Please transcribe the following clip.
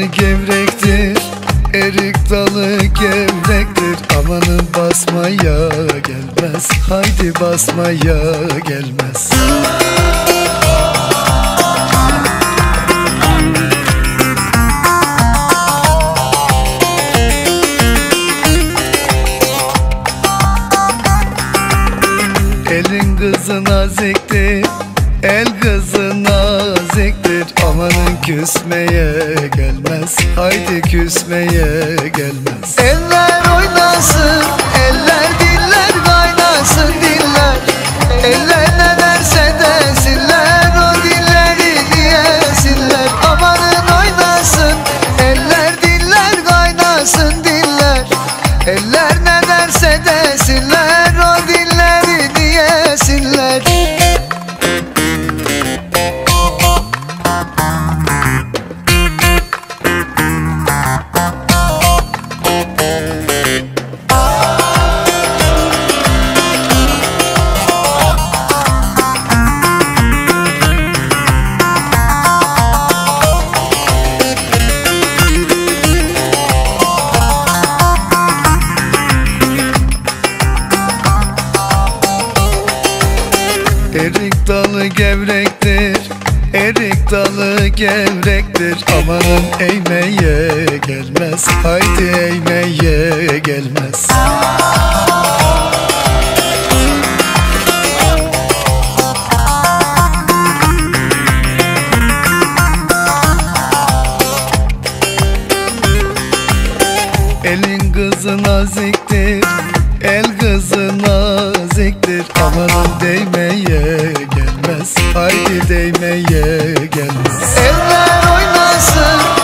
gevrektir, erik dalı gevrektir. Amanın basmaya gelmez, haydi basmaya gelmez. Elin kızı naziktir, el kızı naziktir. Amanın küsmeye gelmez, haydi küsmeye gelmez. Eller oynasın, eller diller kaynasın diller. Eller ne derse desinler, o dilleri diyesinler. Amanın oynasın, eller diller kaynasın diller. Eller ne derse desinler, o dilleri diyesinler. Erik dalı gevrektir, erik dalı gevrektir. Amanın eğmeye gelmez, haydi eğmeye gelmez. Elin kızı naziktir, el kızı naziktir. Amanın değmeye gelmez, haydi değmeye gelmez. Eller oynasın,